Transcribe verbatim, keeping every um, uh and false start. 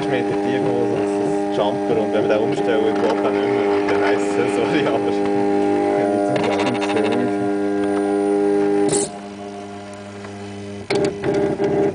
weißt du, wir haben irgendwo so einen Jumper und wenn wir den umstellen, geht er nicht mehr. Und dann heisst es, sorry, aber... Ja, jetzt sind wir auch nicht so.